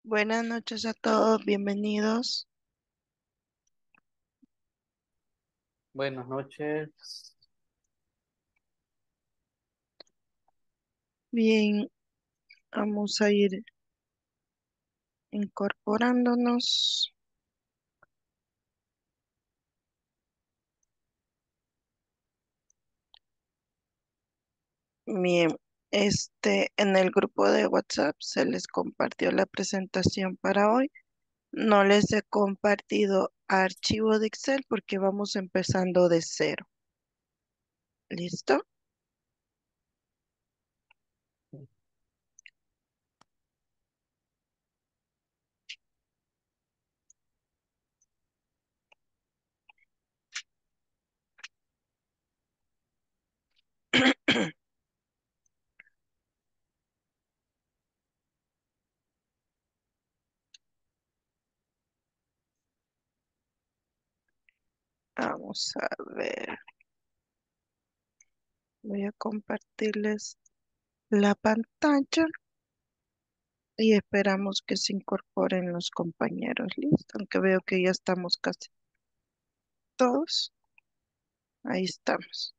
Buenas noches a todos, bienvenidos. Buenas noches. Bien, vamos a ir incorporándonos. Bien, en el grupo de WhatsApp se les compartió la presentación para hoy. No les he compartido archivo de Excel porque vamos empezando de cero. ¿Listo? Vamos a ver. Voy a compartirles la pantalla y esperamos que se incorporen los compañeros. Listo, aunque veo que ya estamos casi todos. Ahí estamos.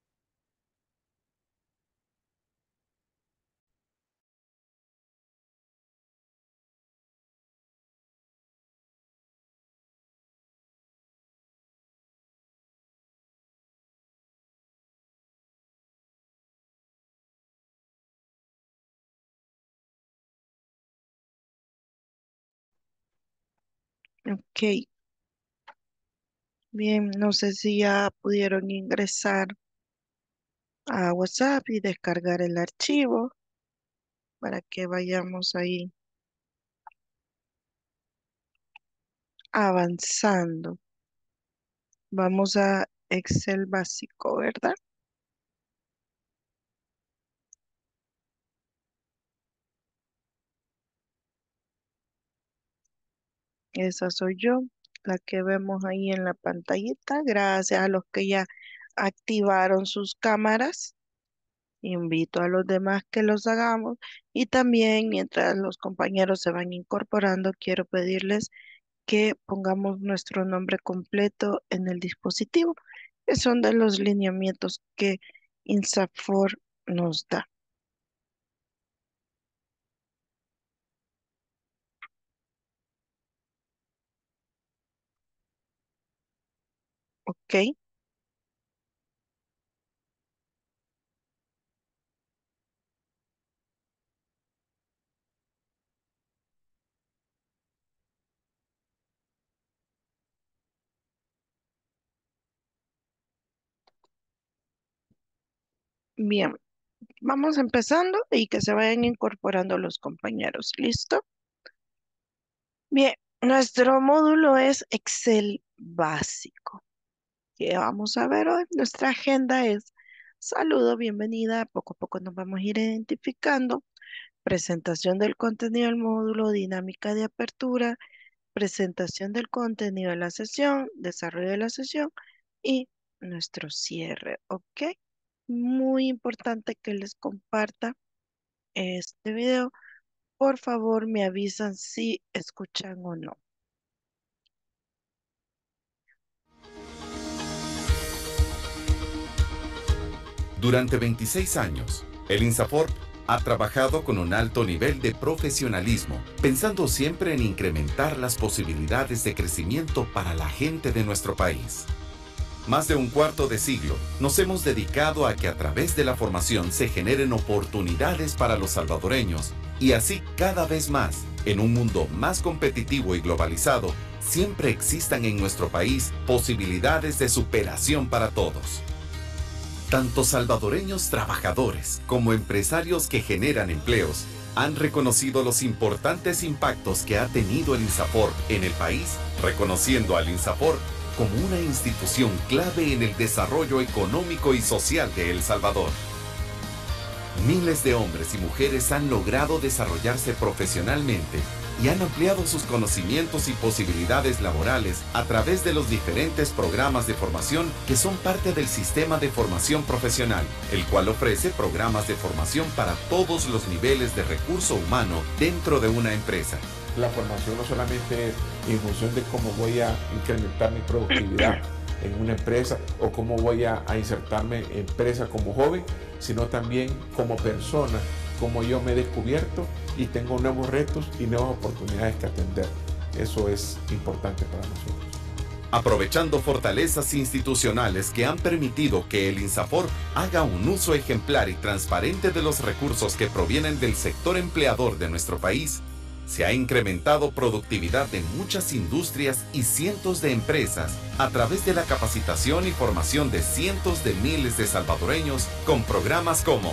Ok, bien, no sé si ya pudieron ingresar a WhatsApp y descargar el archivo para que vayamos ahí avanzando. Vamos a Excel básico, ¿verdad? Esa soy yo, la que vemos ahí en la pantallita. Gracias a los que ya activaron sus cámaras. Invito a los demás que los hagamos y también mientras los compañeros se van incorporando, quiero pedirles que pongamos nuestro nombre completo en el dispositivo, que son de los lineamientos que INSAFOR nos da. ¿Ok? Bien, vamos empezando y que se vayan incorporando los compañeros. ¿Listo? Bien, nuestro módulo es Excel básico. ¿Qué vamos a ver hoy? Nuestra agenda es saludo, bienvenida. Poco a poco nos vamos a ir identificando. Presentación del contenido del módulo, dinámica de apertura, presentación del contenido de la sesión, desarrollo de la sesión y nuestro cierre, ¿ok? Muy importante que les comparta este video. Por favor, me avisan si escuchan o no. Durante 26 años, el INSAFORP ha trabajado con un alto nivel de profesionalismo, pensando siempre en incrementar las posibilidades de crecimiento para la gente de nuestro país. Más de un cuarto de siglo nos hemos dedicado a que a través de la formación se generen oportunidades para los salvadoreños y así cada vez más, en un mundo más competitivo y globalizado, siempre existan en nuestro país posibilidades de superación para todos. Tanto salvadoreños trabajadores como empresarios que generan empleos han reconocido los importantes impactos que ha tenido el INSAFORP en el país, reconociendo al INSAFORP como una institución clave en el desarrollo económico y social de El Salvador. Miles de hombres y mujeres han logrado desarrollarse profesionalmente y han ampliado sus conocimientos y posibilidades laborales a través de los diferentes programas de formación que son parte del sistema de formación profesional, el cual ofrece programas de formación para todos los niveles de recurso humano dentro de una empresa. la formación no solamente en función de cómo voy a incrementar mi productividad en una empresa o cómo voy a insertarme en empresa como joven, sino también como persona, como yo me he descubierto y tengo nuevos retos y nuevas oportunidades que atender. Eso es importante para nosotros. Aprovechando fortalezas institucionales que han permitido que el INSAFORP haga un uso ejemplar y transparente de los recursos que provienen del sector empleador de nuestro país, se ha incrementado productividad de muchas industrias y cientos de empresas a través de la capacitación y formación de cientos de miles de salvadoreños con programas como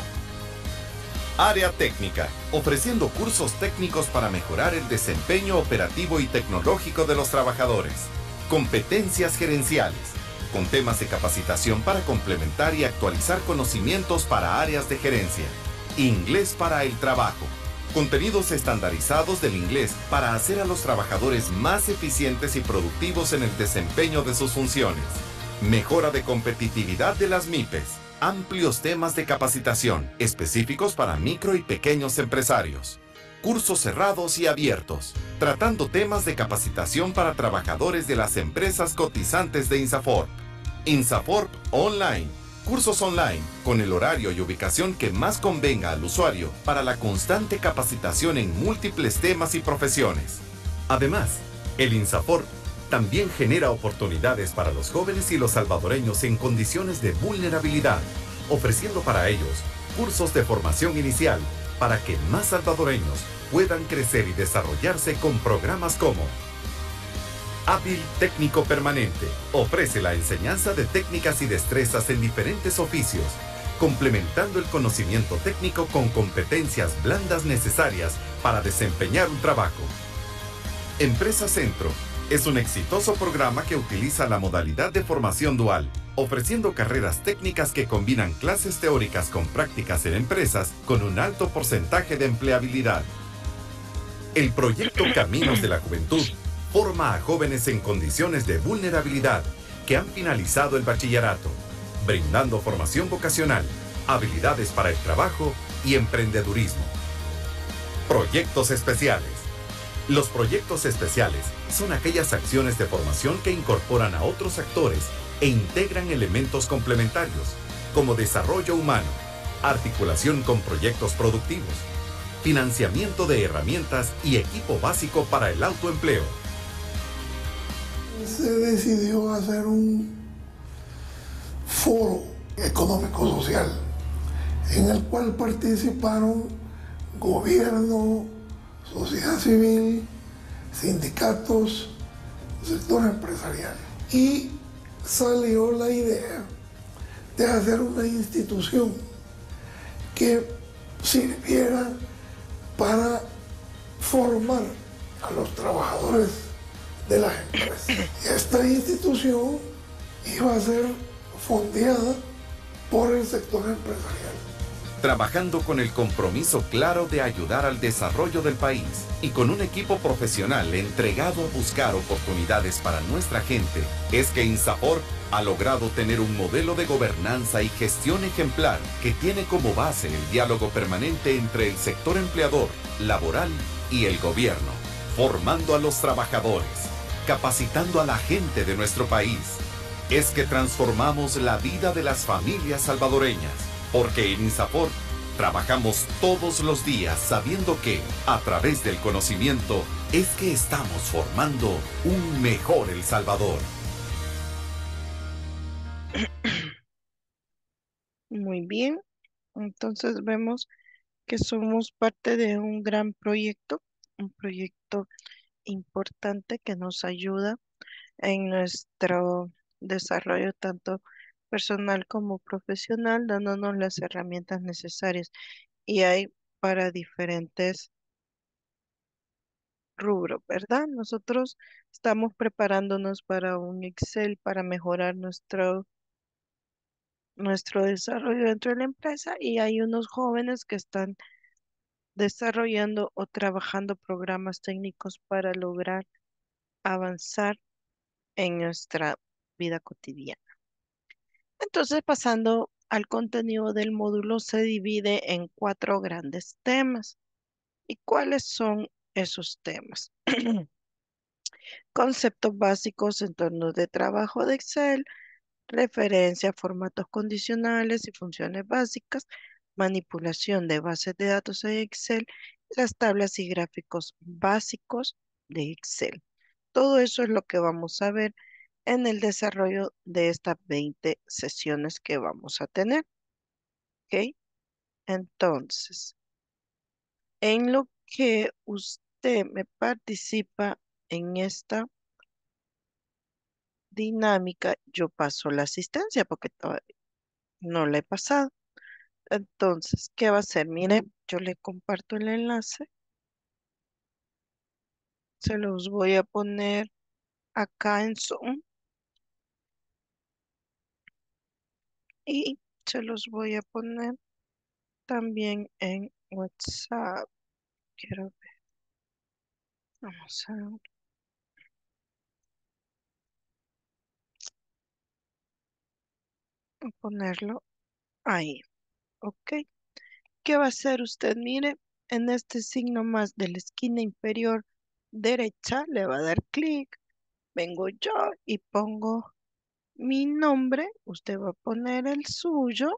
Área Técnica, ofreciendo cursos técnicos para mejorar el desempeño operativo y tecnológico de los trabajadores. Competencias gerenciales, con temas de capacitación para complementar y actualizar conocimientos para áreas de gerencia. Inglés para el trabajo, contenidos estandarizados del inglés para hacer a los trabajadores más eficientes y productivos en el desempeño de sus funciones. Mejora de competitividad de las MIPES, amplios temas de capacitación específicos para micro y pequeños empresarios. Cursos cerrados y abiertos, tratando temas de capacitación para trabajadores de las empresas cotizantes de INSAFORP. INSAFORP Online, cursos online con el horario y ubicación que más convenga al usuario para la constante capacitación en múltiples temas y profesiones. Además, el INSAFORP también genera oportunidades para los jóvenes y los salvadoreños en condiciones de vulnerabilidad, ofreciendo para ellos cursos de formación inicial para que más salvadoreños puedan crecer y desarrollarse con programas como Hábil Técnico Permanente. Ofrece la enseñanza de técnicas y destrezas en diferentes oficios, complementando el conocimiento técnico con competencias blandas necesarias para desempeñar un trabajo. Empresa Centro es un exitoso programa que utiliza la modalidad de formación dual, ofreciendo carreras técnicas que combinan clases teóricas con prácticas en empresas con un alto porcentaje de empleabilidad. El proyecto Caminos de la Juventud forma a jóvenes en condiciones de vulnerabilidad que han finalizado el bachillerato, brindando formación vocacional, habilidades para el trabajo y emprendedurismo. Proyectos especiales. Los proyectos especiales son aquellas acciones de formación que incorporan a otros actores e integran elementos complementarios, como desarrollo humano, articulación con proyectos productivos, financiamiento de herramientas y equipo básico para el autoempleo. Se decidió hacer un foro económico-social en el cual participaron gobierno, sociedad civil, sindicatos, sector empresarial. Y salió la idea de hacer una institución que sirviera para formar a los trabajadores de las empresas. Esta institución iba a ser fondeada por el sector empresarial. Trabajando con el compromiso claro de ayudar al desarrollo del país y con un equipo profesional entregado a buscar oportunidades para nuestra gente, es que INSAFORP ha logrado tener un modelo de gobernanza y gestión ejemplar que tiene como base el diálogo permanente entre el sector empleador, laboral y el gobierno, formando a los trabajadores, capacitando a la gente de nuestro país. Es que transformamos la vida de las familias salvadoreñas, porque en INSAFORP trabajamos todos los días sabiendo que, a través del conocimiento, es que estamos formando un mejor El Salvador. Muy bien, entonces vemos que somos parte de un proyecto importante que nos ayuda en nuestro desarrollo tanto personal como profesional, dándonos las herramientas necesarias. Y hay para diferentes rubros, ¿verdad? Nosotros estamos preparándonos para un Excel para mejorar nuestro desarrollo dentro de la empresa y hay unos jóvenes que están desarrollando o trabajando programas técnicos para lograr avanzar en nuestra vida cotidiana. Entonces, pasando al contenido del módulo, se divide en 4 grandes temas. ¿Y cuáles son esos temas. Conceptos básicos, entornos de trabajo de Excel, referencia a formatos condicionales y funciones básicas, manipulación de bases de datos en Excel, las tablas y gráficos básicos de Excel. Todo eso es lo que vamos a ver en el desarrollo de estas 20 sesiones que vamos a tener. ¿Ok? Entonces, en lo que usted me participa en esta dinámica, yo paso la asistencia porque todavía no la he pasado. Entonces, ¿qué va a hacer? Mire, yo le comparto el enlace, se los voy a poner acá en Zoom y se los voy a poner también en WhatsApp. Quiero ver, vamos a ponerlo ahí, ¿ok? ¿Qué va a hacer usted? Mire, en este signo más de la esquina inferior derecha le va a dar clic, vengo yo y pongo mi nombre, usted va a poner el suyo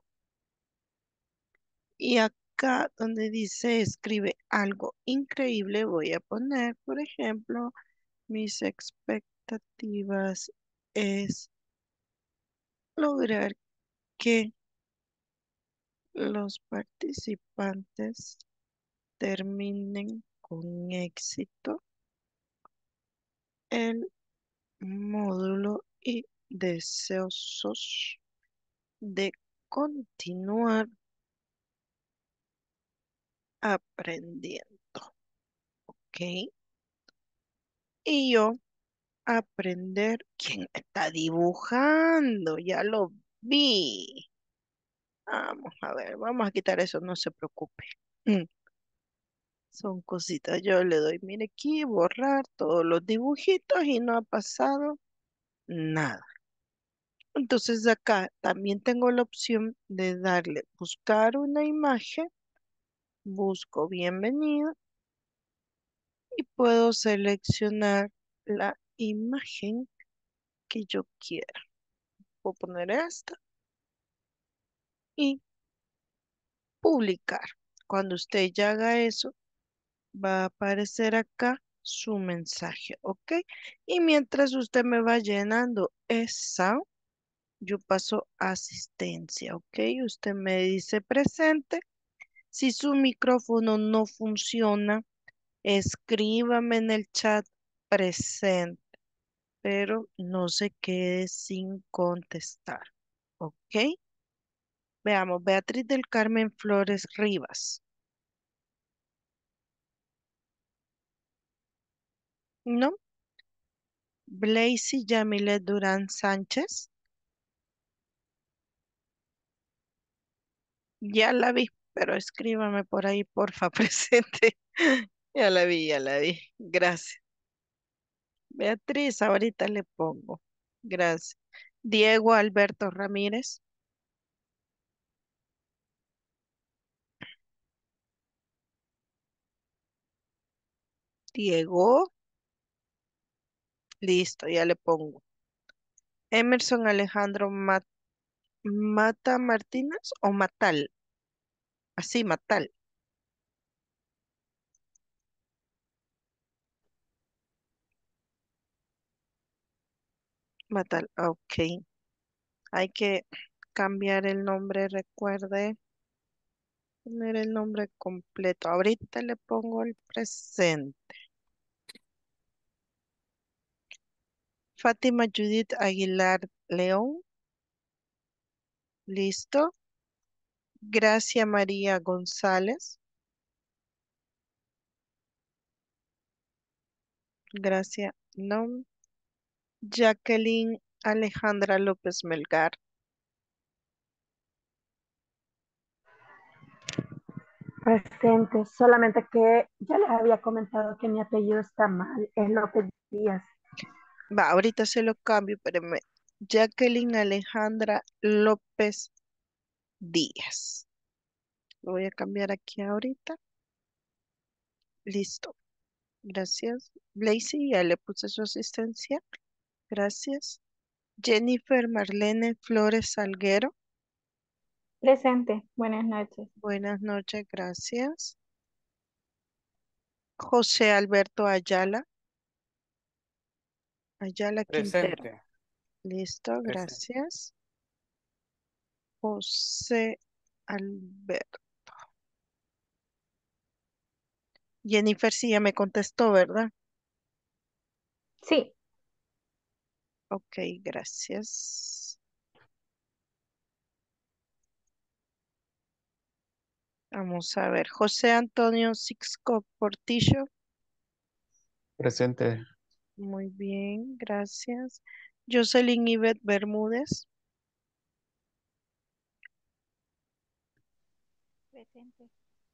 y acá donde dice escribe algo increíble voy a poner, por ejemplo, mis expectativas es lograr que los participantes terminen con éxito el módulo y deseosos de continuar aprendiendo, ¿ok? Y yo aprender quién está dibujando, ya lo vi. Vamos a ver, vamos a quitar eso, no se preocupe. Mm, Son cositas, yo le doy, mire aquí, borrar todos los dibujitos y no ha pasado nada. Entonces acá también tengo la opción de darle buscar una imagen, busco bienvenida y puedo seleccionar la imagen que yo quiera. Puedo poner esta y publicar. Cuando usted ya haga eso, va a aparecer acá su mensaje, ¿ok? Y mientras usted me va llenando esa, yo paso asistencia, ¿ok? Usted me dice presente. Si su micrófono no funciona, escríbame en el chat presente, pero no se quede sin contestar, ¿ok? Veamos, Beatriz del Carmen Flores Rivas. ¿No? Blazy Yamilet Durán Sánchez. Ya la vi, pero escríbame por ahí, porfa, presente. Ya la vi, ya la vi. Gracias. Beatriz, ahorita le pongo. Gracias. Diego Alberto Ramírez. Diego, listo, ya le pongo. Emerson Alejandro Mata Martínez o Matal. Así, Matal. Matal, ok. Hay que cambiar el nombre, recuerde poner el nombre completo. Ahorita le pongo el presente. Fátima Judith Aguilar León. Listo. Gracia María González. Gracia, no. Jacqueline Alejandra López Melgar. Presente, solamente que ya les había comentado que mi apellido está mal, es López Díaz. Va, ahorita se lo cambio, espérame. Jacqueline Alejandra López Díaz. Lo voy a cambiar aquí ahorita. Listo. Gracias. Blazy, ya le puse su asistencia. Gracias. Jennifer Marlene Flores Salguero. Presente. Buenas noches. Buenas noches, gracias. José Alberto Ayala. Ayala Quintero. Presente. Listo, Presente. gracias. José Alberto. Jennifer sí ya me contestó, ¿verdad? Sí. Ok, gracias. Vamos a ver. José Antonio Sixco Portillo. Presente. Muy bien, gracias. Jocelyn Ivette Bermúdez. Presente.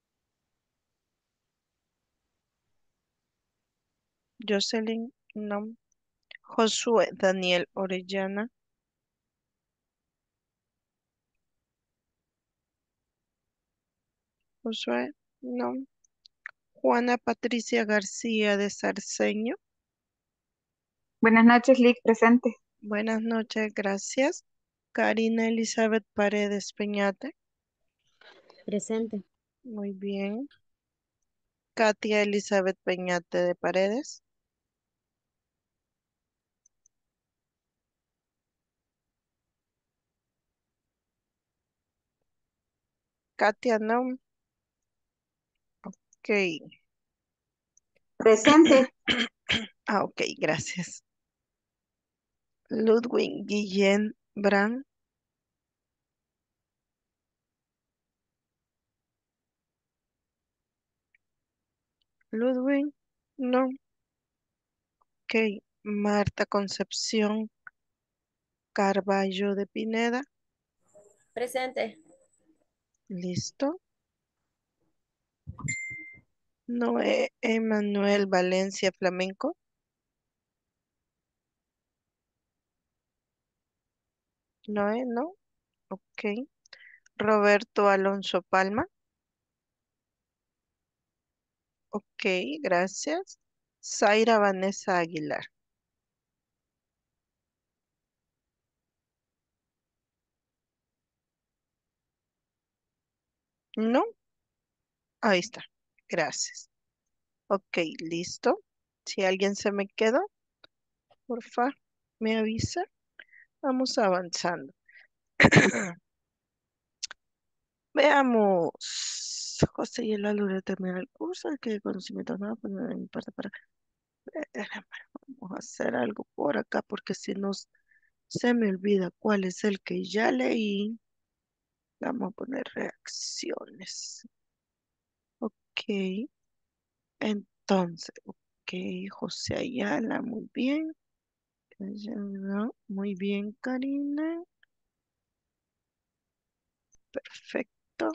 Jocelyn, no. Josué Daniel Orellana. Josué, no. Juana Patricia García de Sarceño. Buenas noches, Lick. Presente. Buenas noches, gracias. Karina Elizabeth Paredes Peñate. Presente. Muy bien. Katia Elizabeth Peñate de Paredes. Katia, no. Ok. Presente. Ah, ok, gracias. Ludwig Guillén Brand. Ludwig, no. Ok. Marta Concepción Carballo de Pineda. Presente. Listo. Noé Emanuel Valencia Flamenco. Noé, no. Ok. Roberto Alonso Palma. Ok, gracias. Zaira Vanessa Aguilar. No, ahí está. Gracias. Ok, listo. Si alguien se me quedó, porfa, me avisa. Vamos avanzando. Veamos. José y el alumno terminar el curso. ¿Qué conocimiento nuevo poner en mi parte para... Vamos a hacer algo por acá porque si no se me olvida cuál es el que ya leí. Vamos a poner reacciones. Ok. Entonces, ok, José Ayala, muy bien. Ayala, muy bien, Karina. Perfecto.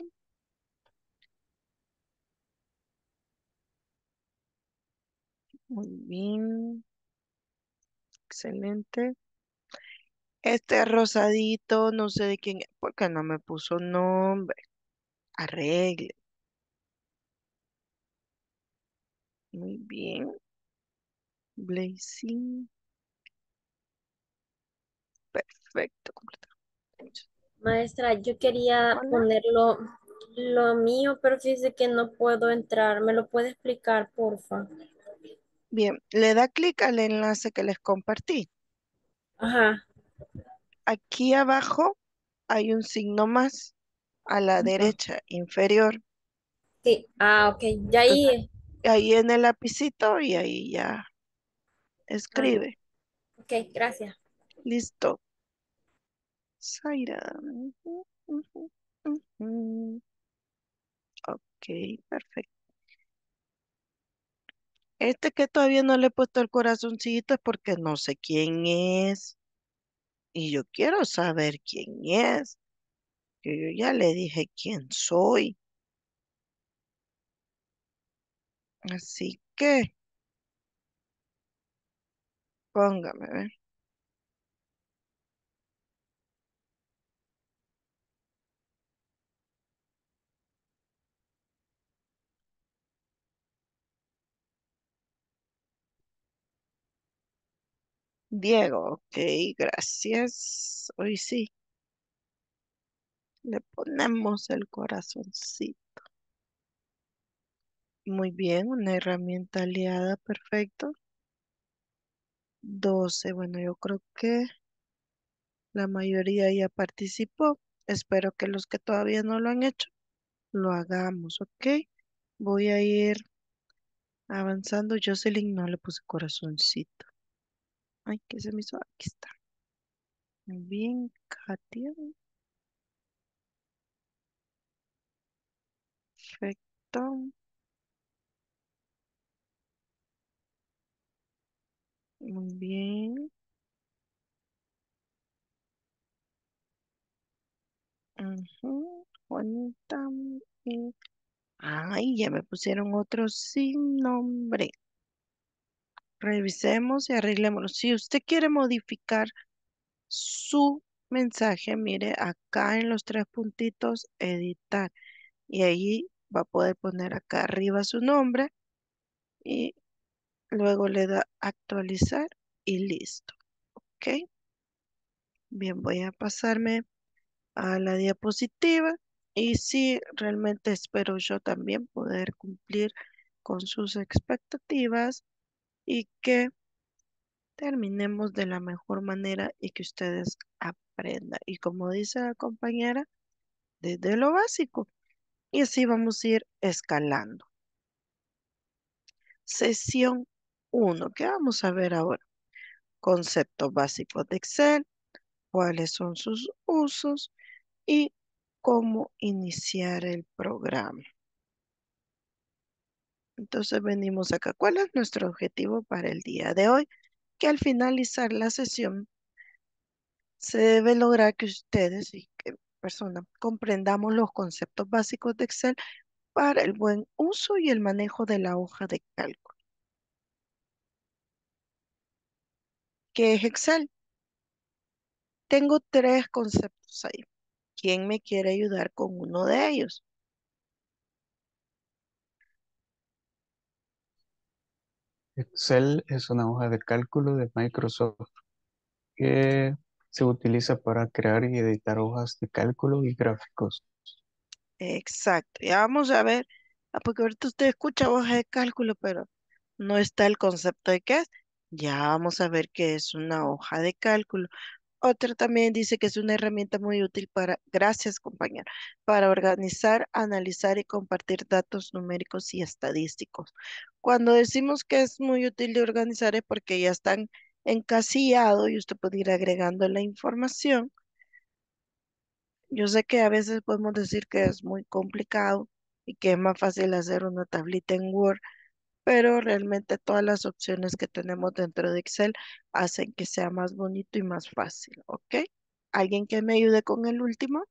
Muy bien. Excelente. Este rosadito, no sé de quién es, porque no me puso nombre. Arregle. Muy bien. Blazing. Perfecto. Maestra, yo quería Hola. ponerlo lo mío, pero fíjese que no puedo entrar. ¿Me lo puede explicar, porfa? Bien, le da clic al enlace que les compartí. Ajá. Aquí abajo hay un signo más a la Ajá. derecha inferior. Sí. Ah, ok. Ya Entonces, ahí. ahí en el lapicito y ahí ya Ah, escribe. ok, gracias. Listo. Zaira. Ujú, ujú, ujú. Ok, perfecto. Este que todavía no le he puesto el corazoncito es porque no sé quién es. Y yo quiero saber quién es. Que yo ya le dije quién soy. Así que póngame, ¿ve? Diego, ok, gracias. Hoy sí, le ponemos el corazoncito. Muy bien, una herramienta aliada, perfecto. 12, bueno, yo creo que la mayoría ya participó. Espero que los que todavía no lo han hecho, lo hagamos, ¿ok? Voy a ir avanzando. Jocelyn no le puse corazoncito. Ay, ¿qué se me hizo? Aquí está. Muy bien, Katia. Perfecto. Muy bien. Ujú, Juanita. y- Ay, ya me pusieron otro sin nombre. Revisemos y arreglémoslo. Si usted quiere modificar su mensaje, mire acá en los tres puntitos, editar. Y ahí va a poder poner acá arriba su nombre y luego le da actualizar y listo. ¿Ok? Bien, voy a pasarme a la diapositiva y sí, realmente espero yo también poder cumplir con sus expectativas y que terminemos de la mejor manera y que ustedes aprendan. Y como dice la compañera, desde lo básico. Y así vamos a ir escalando. Sesión uno. ¿Qué vamos a ver ahora? Conceptos básicos de Excel, cuáles son sus usos y cómo iniciar el programa. Entonces venimos acá. ¿Cuál es nuestro objetivo para el día de hoy? Que al finalizar la sesión se debe lograr que ustedes y que personas comprendamos los conceptos básicos de Excel para el buen uso y el manejo de la hoja de cálculo. ¿Qué es Excel? Tengo tres conceptos ahí. ¿Quién me quiere ayudar con uno de ellos? Excel es una hoja de cálculo de Microsoft que se utiliza para crear y editar hojas de cálculo y gráficos. Exacto. Ya vamos a ver, porque ahorita usted escucha hoja de cálculo, pero no está el concepto de qué es. Ya vamos a ver qué es una hoja de cálculo. Otra también dice que es una herramienta muy útil para, gracias compañero, para organizar, analizar y compartir datos numéricos y estadísticos. Cuando decimos que es muy útil de organizar es porque ya están encasillados y usted puede ir agregando la información. Yo sé que a veces podemos decir que es muy complicado y que es más fácil hacer una tablita en Word, pero realmente todas las opciones que tenemos dentro de Excel hacen que sea más bonito y más fácil, ¿ok? ¿Alguien que me ayude con el último?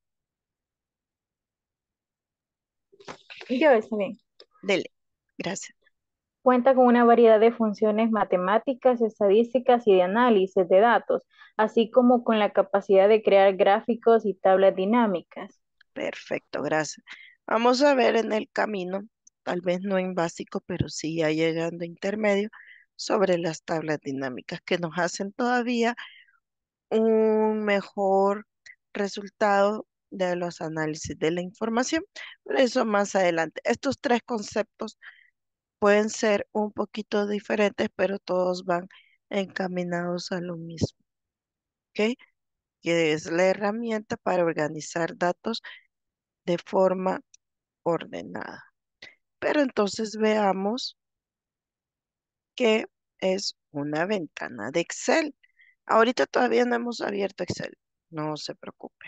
Yo está bien. Dele. Gracias. Cuenta con una variedad de funciones matemáticas, estadísticas y de análisis de datos, así como con la capacidad de crear gráficos y tablas dinámicas. Perfecto, gracias. Vamos a ver en el camino, tal vez no en básico, pero sí ya llegando a intermedio, sobre las tablas dinámicas que nos hacen todavía un mejor resultado de los análisis de la información. Pero eso más adelante. Estos tres conceptos pueden ser un poquito diferentes, pero todos van encaminados a lo mismo, ¿ok? Que es la herramienta para organizar datos de forma ordenada. Pero entonces veamos qué es una ventana de Excel. Ahorita todavía no hemos abierto Excel, no se preocupe.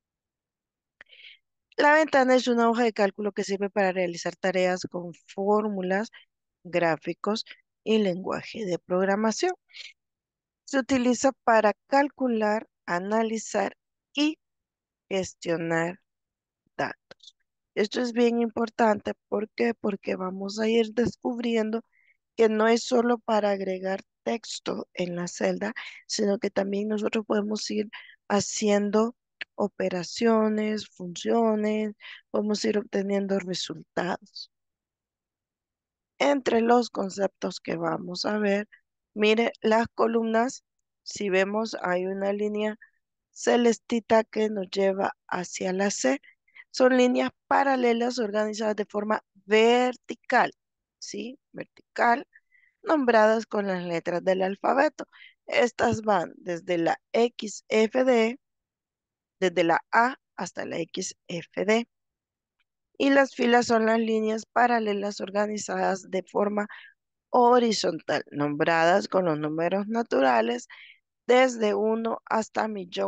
La ventana es una hoja de cálculo que sirve para realizar tareas con fórmulas, gráficos y lenguaje de programación. Se utiliza para calcular, analizar y gestionar datos. Esto es bien importante. ¿Por qué? Porque vamos a ir descubriendo que no es solo para agregar texto en la celda, sino que también nosotros podemos ir haciendo operaciones, funciones, podemos ir obteniendo resultados. Entre los conceptos que vamos a ver, mire las columnas. Si vemos, hay una línea celestita que nos lleva hacia la C. Son líneas paralelas organizadas de forma vertical, ¿sí? Vertical, nombradas con las letras del alfabeto. Estas van desde la XFD, desde la A hasta la XFD. Y las filas son las líneas paralelas organizadas de forma horizontal, nombradas con los números naturales desde 1 hasta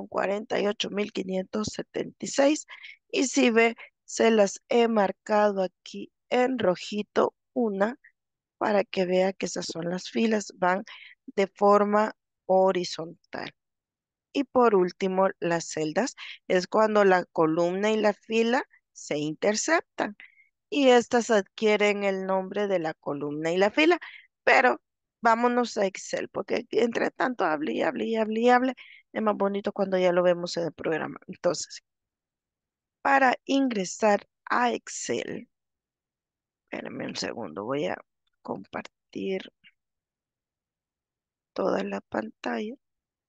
1.048.576. Y si ve, se las he marcado aquí en rojito una para que vea que esas son las filas, van de forma horizontal. Y por último, las celdas es cuando la columna y la fila se interceptan y estas adquieren el nombre de la columna y la fila. Pero vámonos a Excel, porque entre tanto hable y hable y hable y hable, es más bonito cuando ya lo vemos en el programa. Entonces, para ingresar a Excel, espérame un segundo, voy a compartir toda la pantalla.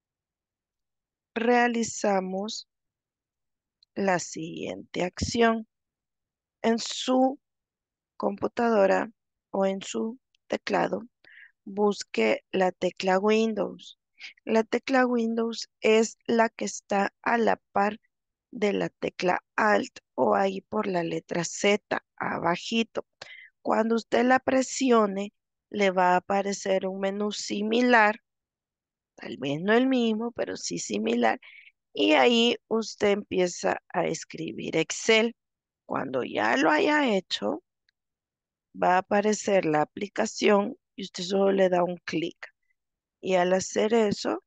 Realizamos la siguiente acción. En su computadora o en su teclado, busque la tecla Windows. La tecla Windows es la que está a la par de la tecla Alt o ahí por la letra Z abajito. Cuando usted la presione, le va a aparecer un menú similar, tal vez no el mismo, pero sí similar, y ahí usted empieza a escribir Excel. Cuando ya lo haya hecho, va a aparecer la aplicación y usted solo le da un clic. Y al hacer eso,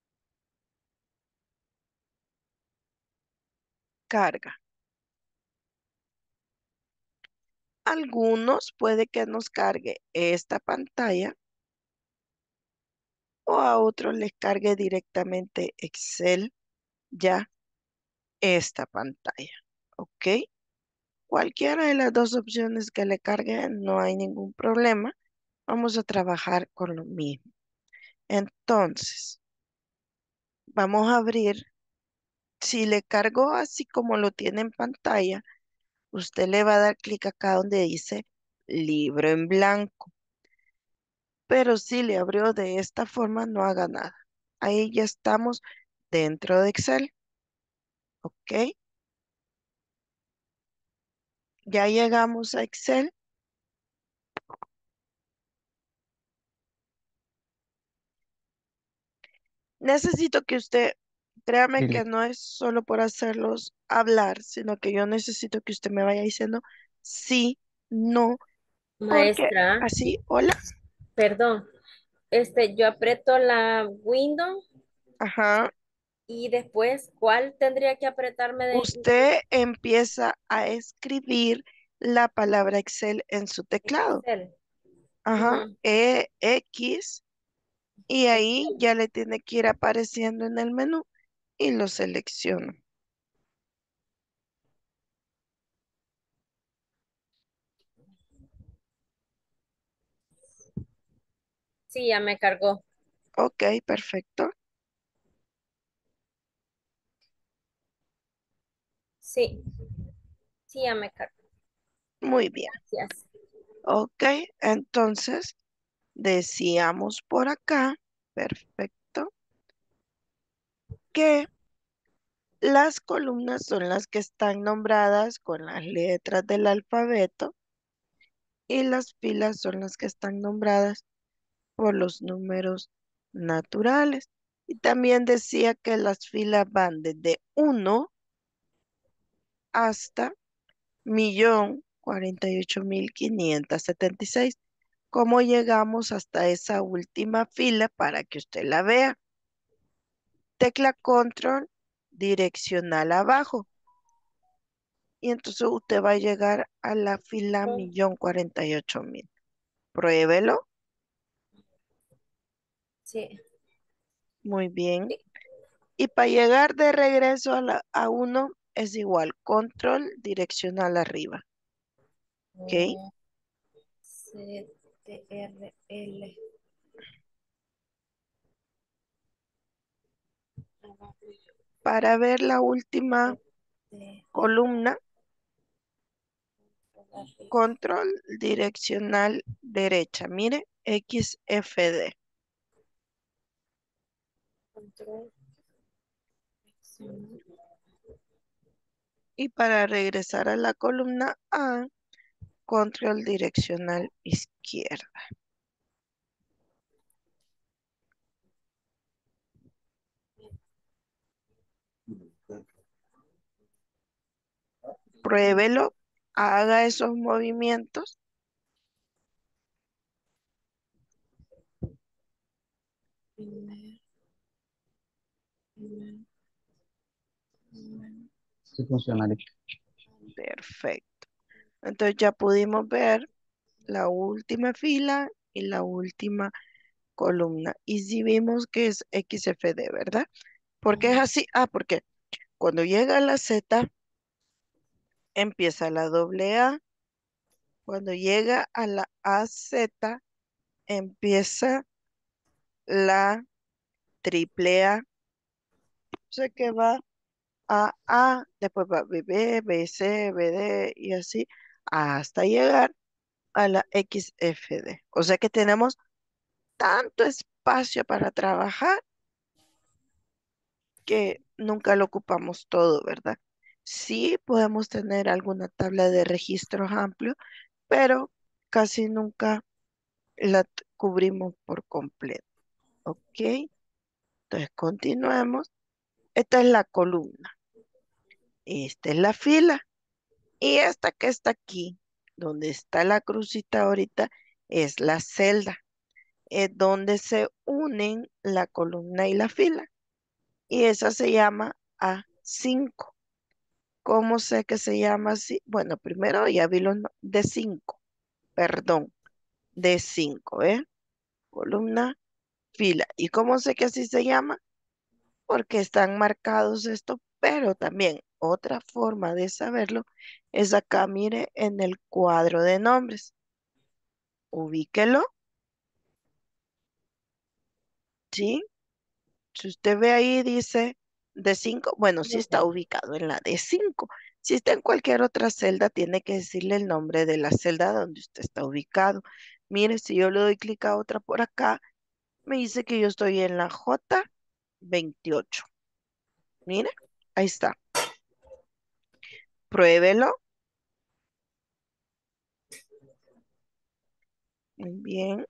carga. Algunos puede que nos cargue esta pantalla o a otros les cargue directamente Excel ya esta pantalla. ¿Ok? Cualquiera de las dos opciones que le cargue, no hay ningún problema. Vamos a trabajar con lo mismo. Entonces, vamos a abrir. Si le cargó así como lo tiene en pantalla, usted le va a dar clic acá donde dice libro en blanco. Pero si le abrió de esta forma, no haga nada. Ahí ya estamos dentro de Excel. ¿Ok? Ya llegamos a Excel. Necesito que usted, créame Dile, que no es solo por hacerlos hablar, sino que yo necesito que usted me vaya diciendo sí, no, porque Maestra, así, hola, perdón. Yo aprieto la window ajá, y después, ¿cuál tendría que apretarme de usted empieza a escribir la palabra Excel en su teclado. Excel? Ajá, Ujú. X, y ahí Excel. ya le tiene que ir apareciendo en el menú y lo selecciono. Sí, ya me cargó. Ok, perfecto. Sí, sí, ya me cargó. Muy bien. Gracias. Ok, entonces decíamos por acá, perfecto, que las columnas son las que están nombradas con las letras del alfabeto y las filas son las que están nombradas por los números naturales. Y también decía que las filas van desde 1 hasta 1.048.576. ¿Cómo llegamos hasta esa última fila para que usted la vea? Tecla control direccional abajo. Y entonces usted va a llegar a la fila 1.048.000. Pruébelo. Sí, Muy bien. sí. Y para llegar de regreso a 1 es igual. Control direccional arriba. ¿Ok? Mm, CTRL. Para ver la última columna, control direccional derecha. Mire, XFD. Control. Y para regresar a la columna A, control direccional izquierda. Pruébelo, haga esos movimientos. Sí funcionaría. Perfecto. Entonces ya pudimos ver la última fila y la última columna. Y si vimos que es XFD, ¿verdad? ¿Por qué es así? Ah, porque cuando llega la Z, empieza la doble A. Cuando llega a la AZ, empieza la triple A. O sea que va A, después va BB, BC, BD y así hasta llegar a la XFD. O sea que tenemos tanto espacio para trabajar que nunca lo ocupamos todo, ¿verdad? Sí podemos tener alguna tabla de registros amplio, pero casi nunca la cubrimos por completo. ¿Ok? Entonces continuemos. Esta es la columna. Esta es la fila. Y esta que está aquí, donde está la crucita ahorita, es la celda. Es donde se unen la columna y la fila. Y esa se llama A5. ¿Cómo sé que se llama así? Bueno, primero ya vi los de 5, perdón, de 5, ¿eh? Columna, fila. ¿Y cómo sé que así se llama? Porque están marcados esto, pero también otra forma de saberlo es acá, mire, en el cuadro de nombres. Ubíquelo, ¿sí? Si usted ve ahí, dice de 5, bueno, sí está ubicado en la de 5. Si está en cualquier otra celda, tiene que decirle el nombre de la celda donde usted está ubicado. Mire, si yo le doy clic a otra por acá, me dice que yo estoy en la J28. Mire, ahí está. Pruébelo. Muy bien.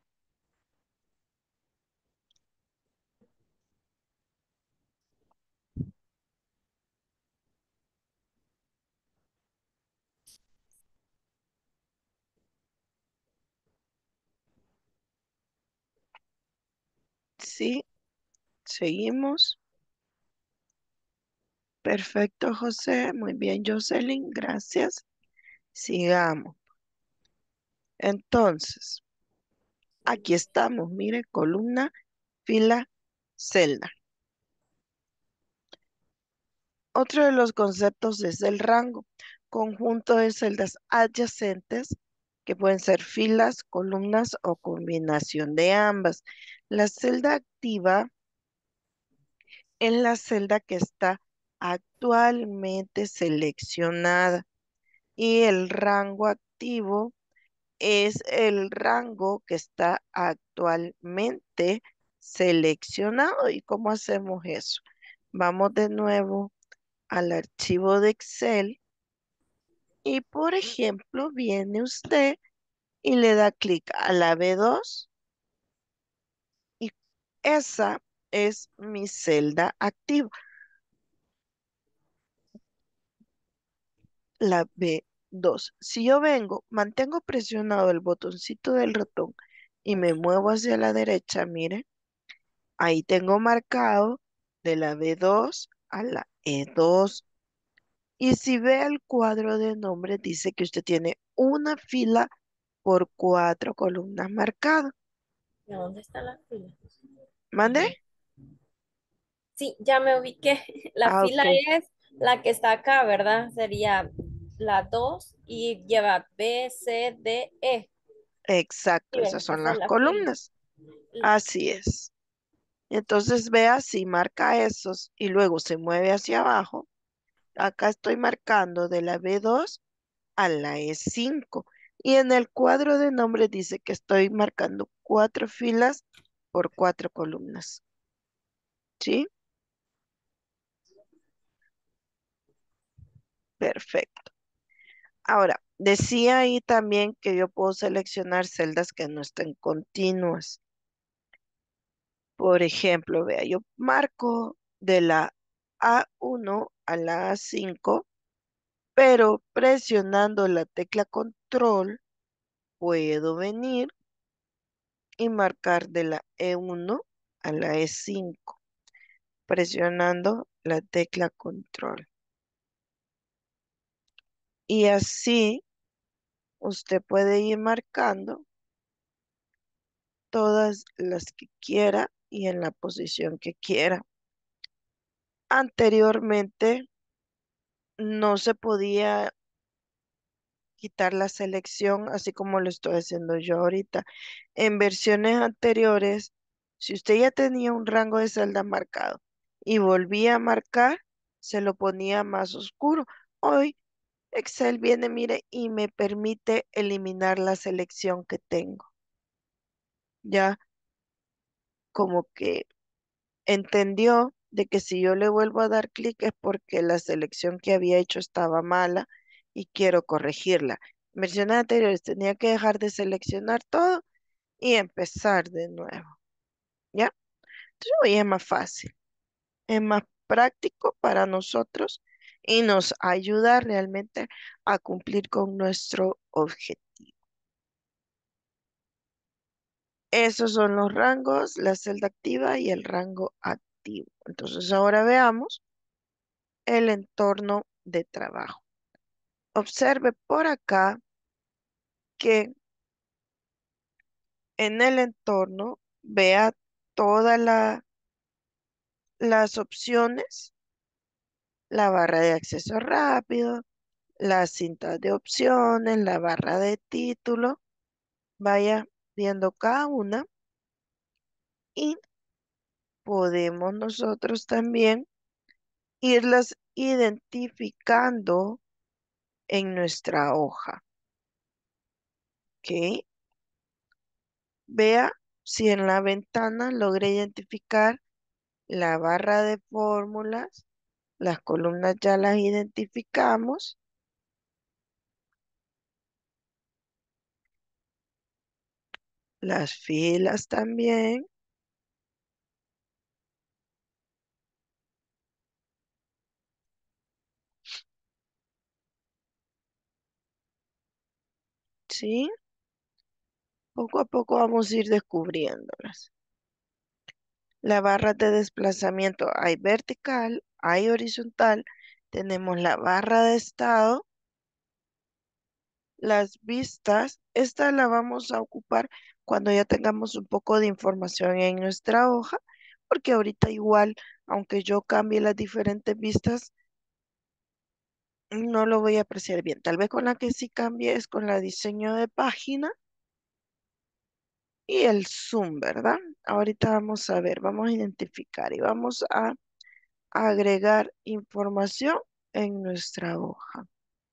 Sí, seguimos. Perfecto, José. Muy bien, Jocelyn. Gracias. Sigamos. Entonces, aquí estamos. Mire, columna, fila, celda. Otro de los conceptos es el rango, conjunto de celdas adyacentes que pueden ser filas, columnas o combinación de ambas. La celda activa es la celda que está actualmente seleccionada y el rango activo es el rango que está actualmente seleccionado. ¿Y cómo hacemos eso? Vamos de nuevo al archivo de Excel y, por ejemplo, viene usted y le da clic a la B2 y esa es mi celda activa, la B2. Si yo vengo, mantengo presionado el botoncito del ratón y me muevo hacia la derecha, mire, ahí tengo marcado de la B2 a la E2. Y si ve el cuadro de nombres, dice que usted tiene una fila por 4 columnas marcadas. ¿Y dónde está la fila? ¿Mande? Sí, ya me ubiqué. La Ah, fila ok. es la que está acá, ¿verdad? Sería la 2 y lleva B, C, D, E. Exacto, Sí, esas ¿verdad? son Esa es las la fila. columnas. Así es. Entonces vea si marca esos y luego se mueve hacia abajo. Acá estoy marcando de la B2 a la E5. Y en el cuadro de nombres dice que estoy marcando 4 filas por 4 columnas. ¿Sí? Perfecto. Ahora, decía ahí también que yo puedo seleccionar celdas que no estén continuas. Por ejemplo, vea, yo marco de la A1 a la A5, pero presionando la tecla control puedo venir y marcar de la E1 a la E5, presionando la tecla control. Y así usted puede ir marcando todas las que quiera y en la posición que quiera. Anteriormente no se podía quitar la selección así como lo estoy haciendo yo ahorita. En versiones anteriores, si usted ya tenía un rango de celda marcado y volvía a marcar, se lo ponía más oscuro. Hoy Excel viene, mire, y me permite eliminar la selección que tengo. Ya como que entendió de que si yo le vuelvo a dar clic es porque la selección que había hecho estaba mala y quiero corregirla. En versiones anteriores tenía que dejar de seleccionar todo y empezar de nuevo, ¿ya? Entonces hoy es más fácil, es más práctico para nosotros y nos ayuda realmente a cumplir con nuestro objetivo. Esos son los rangos, la celda activa y el rango activo. Entonces ahora veamos el entorno de trabajo. Observe por acá que en el entorno vea todas las opciones, la barra de acceso rápido, las cintas de opciones, la barra de título. Vaya viendo cada una y podemos nosotros también irlas identificando en nuestra hoja. ¿Ok? Vea si en la ventana logra identificar la barra de fórmulas, las columnas ya las identificamos, las filas también, ¿sí? Poco a poco vamos a ir descubriéndolas. La barra de desplazamiento hay vertical, hay horizontal, tenemos la barra de estado, las vistas, esta la vamos a ocupar cuando ya tengamos un poco de información en nuestra hoja, porque ahorita igual, aunque yo cambie las diferentes vistas, no lo voy a apreciar bien. Tal vez con la que sí cambie es con la diseño de página y el zoom, ¿verdad? Ahorita vamos a ver, vamos a identificar y vamos a agregar información en nuestra hoja.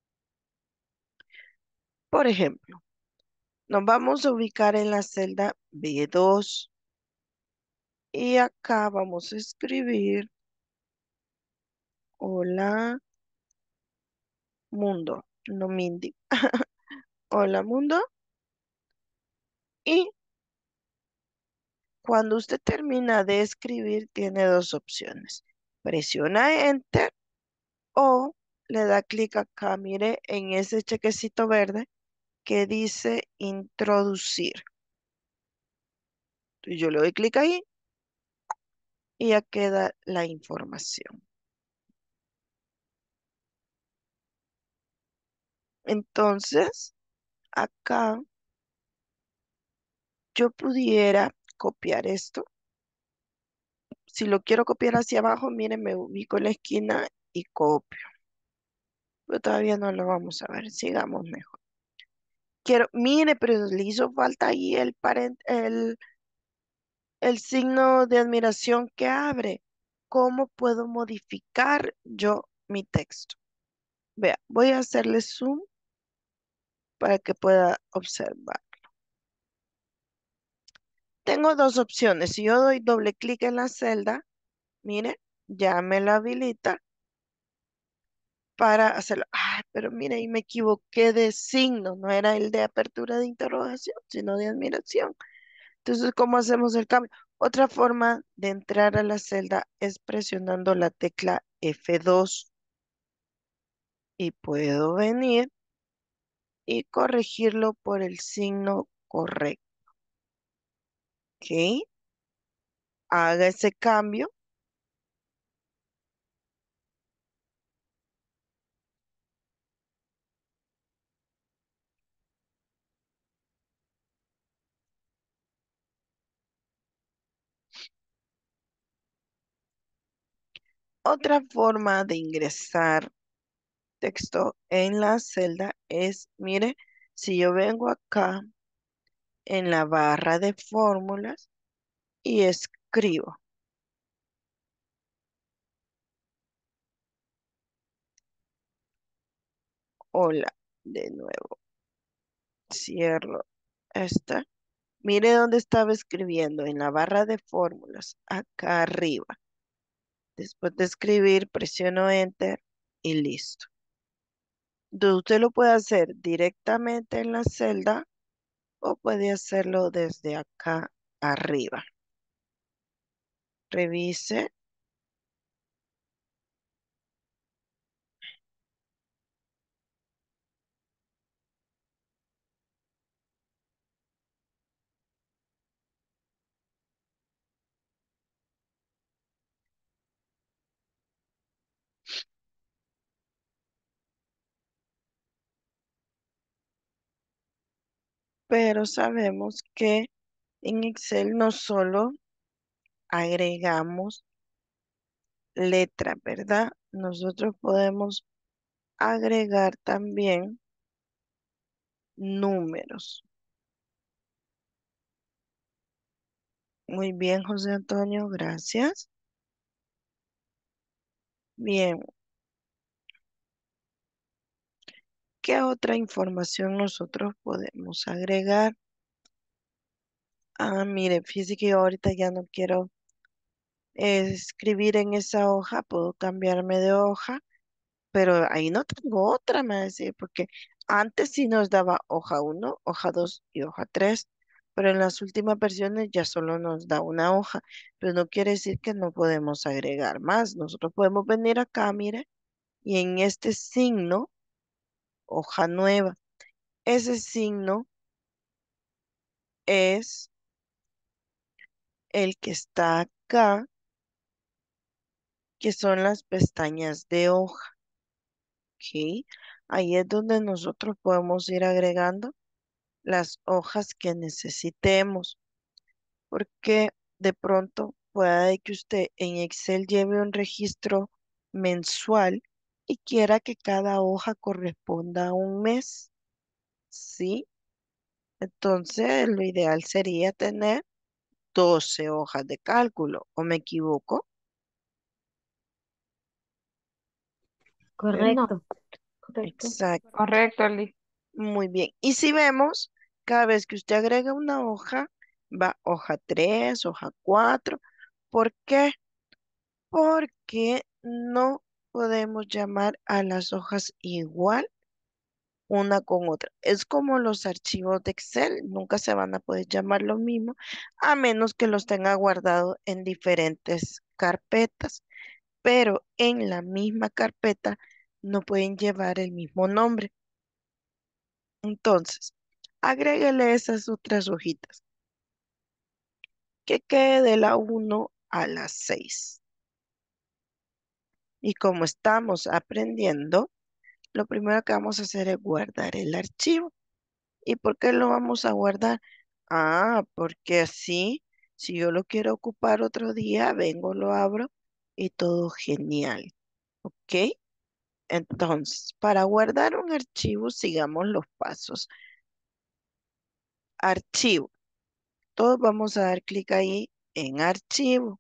Por ejemplo, nos vamos a ubicar en la celda B2 y acá vamos a escribir hola mundo, no Mindy. Hola mundo. Y cuando usted termina de escribir, tiene dos opciones. Presiona Enter o le da clic acá, mire, en ese chequecito verde que dice introducir. Entonces yo le doy clic ahí y ya queda la información. Entonces, acá yo pudiera copiar esto. Si lo quiero copiar hacia abajo, miren, me ubico en la esquina y copio. Pero todavía no lo vamos a ver, sigamos mejor. Quiero, mire, pero le hizo falta ahí el signo de admiración que abre. ¿Cómo puedo modificar yo mi texto? Vea, voy a hacerle zoom para que pueda observar. Tengo dos opciones. Si yo doy doble clic en la celda, mire, ya me la habilita para hacerlo. Ah, pero mire, y me equivoqué de signo. No era el de apertura de interrogación, sino de admiración. Entonces, ¿cómo hacemos el cambio? Otra forma de entrar a la celda es presionando la tecla F2 y puedo venir y corregirlo por el signo correcto. ¿Ok? Haga ese cambio. Otra forma de ingresar texto en la celda es, mire, si yo vengo acá en la barra de fórmulas y escribo, hola, de nuevo, cierro esta. Mire dónde estaba escribiendo, en la barra de fórmulas, acá arriba. Después de escribir, presiono Enter y listo. Entonces, usted lo puede hacer directamente en la celda o puede hacerlo desde acá arriba. Revise, pero sabemos que en Excel no solo agregamos letra, ¿verdad? Nosotros podemos agregar también números. Muy bien, José Antonio, gracias. Bien, ¿qué otra información nosotros podemos agregar? Ah, mire, fíjese que yo ahorita ya no quiero escribir en esa hoja, puedo cambiarme de hoja, pero ahí no tengo otra, me va a decir, porque antes sí nos daba hoja uno, hoja 2 y hoja 3, pero en las últimas versiones ya solo nos da una hoja, pero no quiere decir que no podemos agregar más. Nosotros podemos venir acá, mire, y en este signo, hoja nueva, ese signo es el que está acá, que son las pestañas de hoja, ¿ok? Ahí es donde nosotros podemos ir agregando las hojas que necesitemos, porque de pronto pueda de que usted en Excel lleve un registro mensual y quiera que cada hoja corresponda a un mes, ¿sí? Entonces, lo ideal sería tener 12 hojas de cálculo, ¿o me equivoco? No, Correcto. correcto. Exacto, Correcto, Liz. muy bien. Y si vemos, cada vez que usted agrega una hoja, va hoja 3, hoja 4. ¿Por qué? Porque no podemos llamar a las hojas igual una con otra. Es como los archivos de Excel, nunca se van a poder llamar lo mismo, a menos que los tenga guardados en diferentes carpetas, pero en la misma carpeta no pueden llevar el mismo nombre. Entonces, agréguele esas otras hojitas, que quede de la 1 a la 6. Y como estamos aprendiendo, lo primero que vamos a hacer es guardar el archivo. ¿Y por qué lo vamos a guardar? Ah, porque así, si yo lo quiero ocupar otro día, vengo, lo abro y todo genial. ¿Ok? Entonces, para guardar un archivo, sigamos los pasos. Archivo. Todos vamos a dar clic ahí en archivo.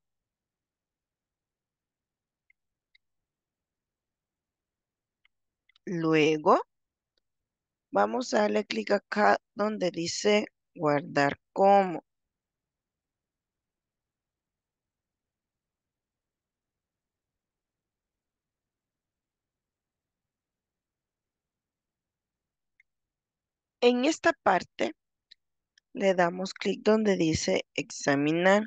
Luego vamos a darle clic acá donde dice guardar como. En esta parte le damos clic donde dice examinar.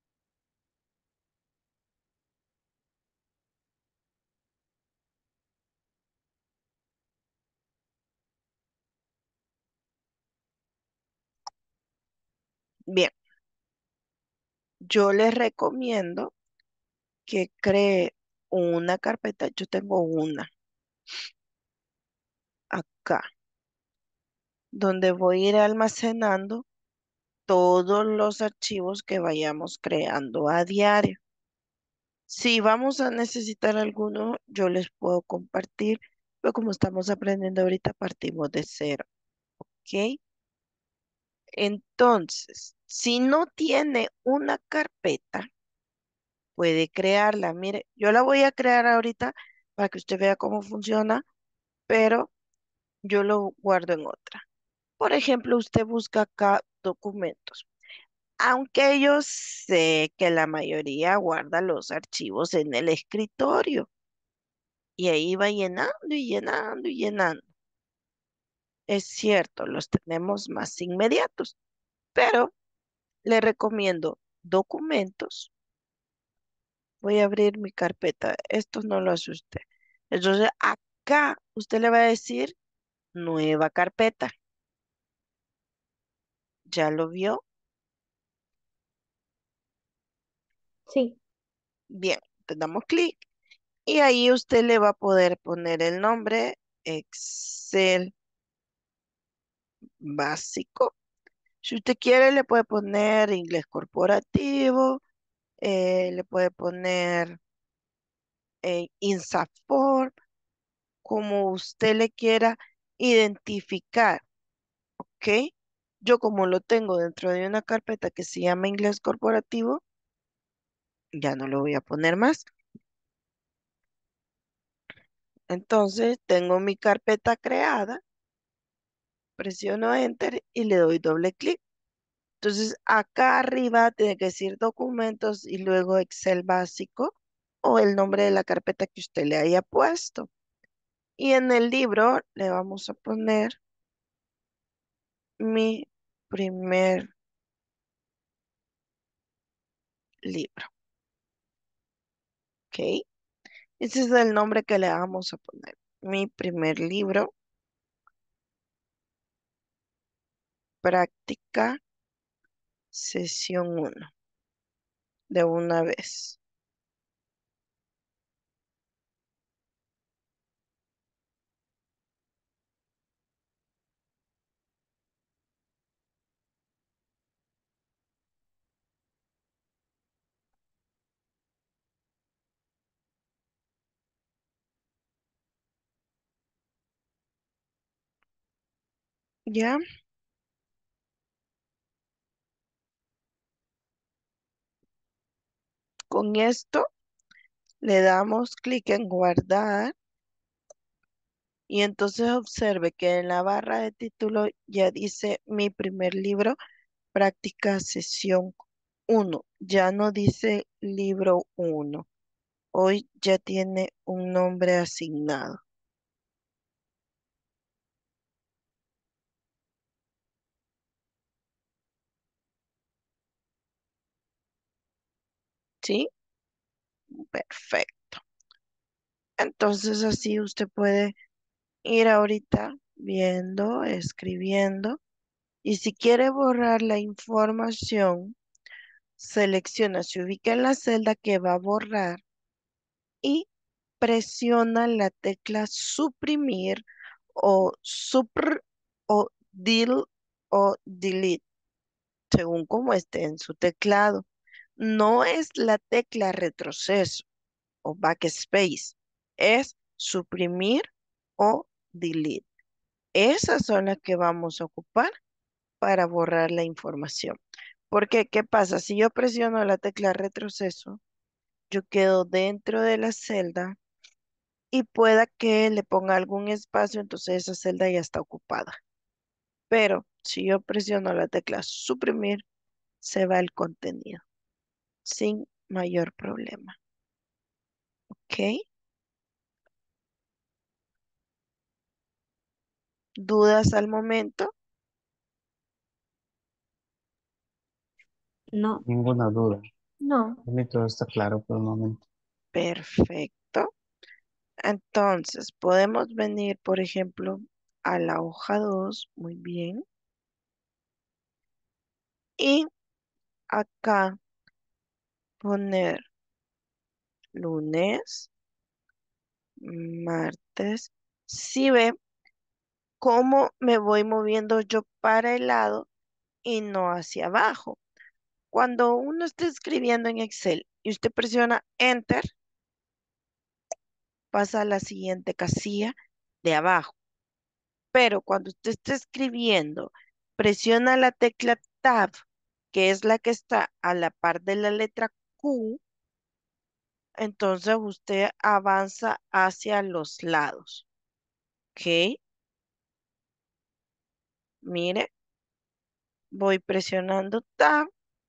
Bien, yo les recomiendo que cree una carpeta. Yo tengo una acá, donde voy a ir almacenando todos los archivos que vayamos creando a diario. Si vamos a necesitar alguno, yo les puedo compartir, pero como estamos aprendiendo ahorita, partimos de cero, ¿ok? Entonces, si no tiene una carpeta, puede crearla. Mire, yo la voy a crear ahorita para que usted vea cómo funciona, pero yo lo guardo en otra. Por ejemplo, usted busca acá documentos. Aunque yo sé que la mayoría guarda los archivos en el escritorio y ahí va llenando y llenando y llenando. Es cierto, los tenemos más inmediatos, pero le recomiendo documentos. Voy a abrir mi carpeta. Esto no lo hace usted. Entonces, acá usted le va a decir nueva carpeta. ¿Ya lo vio? Sí, Bien, le damos clic y ahí usted le va a poder poner el nombre Excel básico. Si usted quiere, le puede poner inglés corporativo, le puede poner INSAFORP, como usted le quiera identificar, ¿ok? Yo como lo tengo dentro de una carpeta que se llama inglés corporativo, ya no lo voy a poner más. Entonces, tengo mi carpeta creada, presiono Enter y le doy doble clic. Entonces, acá arriba tiene que decir documentos y luego Excel básico o el nombre de la carpeta que usted le haya puesto. Y en el libro le vamos a poner mi primer libro. ¿Ok? Ese es el nombre que le vamos a poner. Mi primer libro, práctica, sesión uno de una vez. ¿Ya? Con esto le damos clic en guardar y entonces observe que en la barra de título ya dice mi primer libro, práctica sesión uno. Ya no dice libro uno. Hoy ya tiene un nombre asignado. ¿Sí? Perfecto. Entonces así usted puede ir ahorita viendo, escribiendo y si quiere borrar la información, selecciona, se ubica en la celda que va a borrar y presiona la tecla suprimir o supr o del o delete, según como esté en su teclado. No es la tecla retroceso o backspace, es suprimir o delete. Esas son las que vamos a ocupar para borrar la información. Porque, ¿qué pasa? Si yo presiono la tecla retroceso, yo quedo dentro de la celda y pueda que le ponga algún espacio, entonces esa celda ya está ocupada. Pero si yo presiono la tecla suprimir, se va el contenido sin mayor problema. ¿Ok? ¿Dudas al momento? No, Ninguna duda. no. Para mí todo está claro por el momento. Perfecto. Entonces, podemos venir, por ejemplo, a la hoja 2. Muy bien. Y acá poner lunes, martes. Si ve cómo me voy moviendo yo para el lado y no hacia abajo. Cuando uno está escribiendo en Excel y usted presiona Enter, pasa a la siguiente casilla de abajo. Pero cuando usted está escribiendo, presiona la tecla Tab, que es la que está a la par de la letra Q, entonces usted avanza hacia los lados. ¿Ok? Mire, voy presionando Tab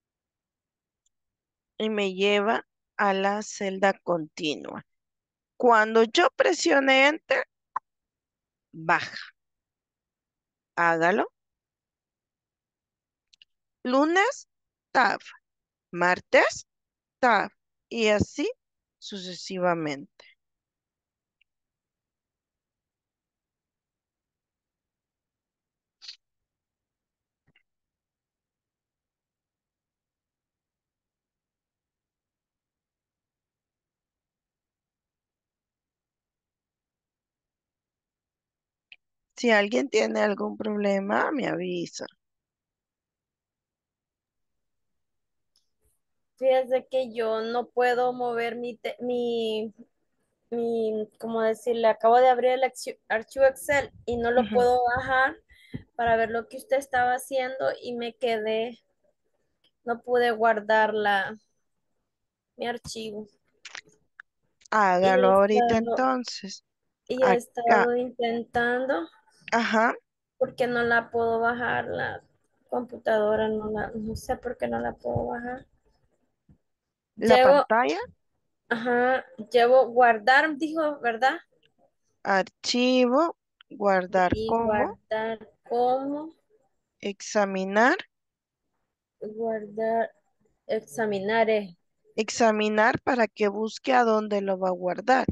y me lleva a la celda continua. Cuando yo presione Enter, baja. Hágalo. Lunes, Tab. Martes, Tab. Y así sucesivamente. Si alguien tiene algún problema, me avisa. Fíjese que yo no puedo mover ¿cómo decirle? Acabo de abrir el archivo Excel y no lo Ujú. puedo bajar para ver lo que usted estaba haciendo y me quedé, no pude guardar mi archivo. Y Hágalo he ahorita estado, entonces. y he Acá. estado intentando Ajá. porque no la puedo bajar la computadora, no sé por qué no la puedo bajar. La Llevo, pantalla. ajá, llevo guardar, dijo, ¿verdad? Archivo. De Guardar ahí como. guardar como, Examinar. guardar, examinar, Examinar para que busque a dónde lo va a guardar.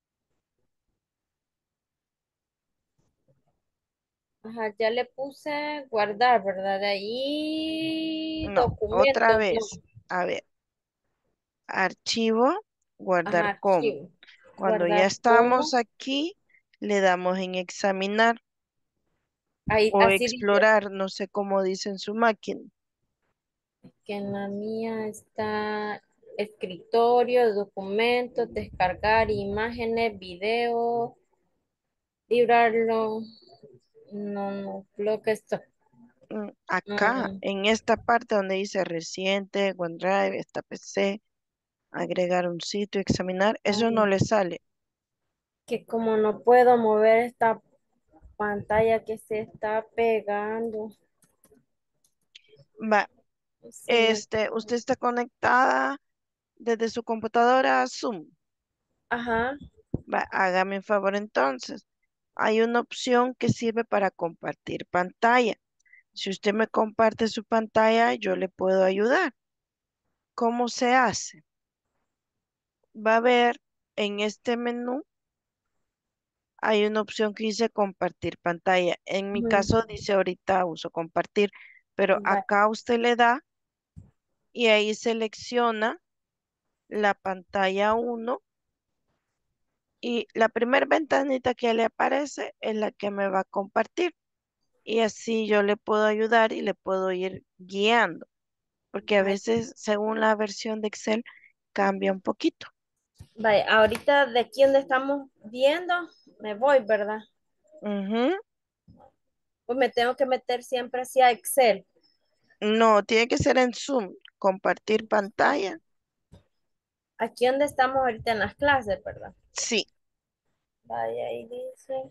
ajá, ya le puse guardar, ¿verdad? De ahí No, otra documentos, no. vez. A ver. Archivo. Ajá, Guardar como. archivo. Cuando ya Guardar estamos como. aquí, le damos en examinar Ahí, o así dice explorar. No sé cómo dice en su máquina. que en la mía está escritorio, documentos, descargar imágenes, video, librarlo. No, no, creo que esto. Acá, mm, en esta parte donde dice reciente, OneDrive, esta PC, agregar un sitio, examinar, eso no ay, le sale. que como no puedo mover esta pantalla que se está pegando. Va, Sí, no. usted está conectada desde su computadora a Zoom. Ajá, Va, hágame un favor entonces. Hay una opción que sirve para compartir pantalla. Si usted me comparte su pantalla, yo le puedo ayudar. ¿Cómo se hace? Va a ver en este menú, hay una opción que dice compartir pantalla. En mi ujú, caso dice ahorita uso compartir, pero va- acá usted le da y ahí selecciona la pantalla uno y la primera ventanita que le aparece es la que me va a compartir. Y así yo le puedo ayudar y le puedo ir guiando, porque a va- veces según la versión de Excel cambia un poquito. vaya, ahorita de aquí donde estamos viendo, me voy, ¿verdad? Ujú. Pues me tengo que meter siempre hacia Excel. No, tiene que ser en Zoom. Compartir pantalla. Aquí donde estamos ahorita en las clases, ¿verdad? Sí, Vaya, ahí dice.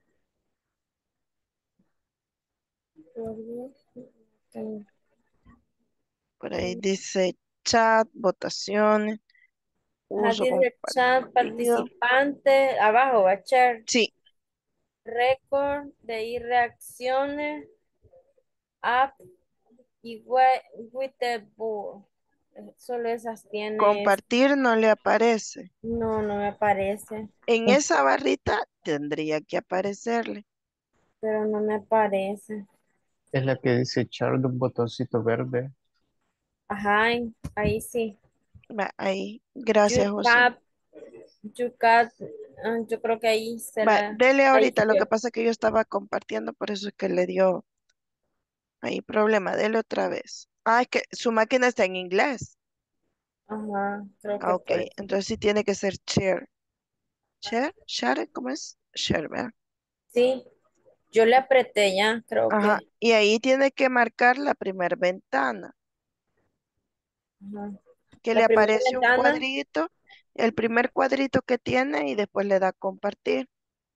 por ahí dice chat, votaciones, Ajá, uso dice chat compartido. participante, abajo, va a echar Sí, récord, de ahí reacciones, app y with the board. Solo esas tienes. compartir no le aparece. No, no me aparece, En esa barrita tendría que aparecerle. pero no me aparece. Es la que dice echar de un botoncito verde. Ajá, ahí sí. Va, ahí, gracias, José. YouCap, YouCap, yo creo que ahí Va, será. dele Ahí ahorita. sí Lo que veo. pasa es que yo estaba compartiendo, por eso es que le dio ahí problema. Dele otra vez. Ah, es que su máquina está en inglés. Ajá, creo Ah, que ok, por eso. entonces sí tiene que ser share. Share, ¿cómo es? Share, ¿verdad? Sí, yo le apreté ya, creo Ajá, que. y ahí tiene que marcar la primera ventana, Ajá. que le La primera aparece un ventana cuadrito, el primer cuadrito que tiene y después le da compartir.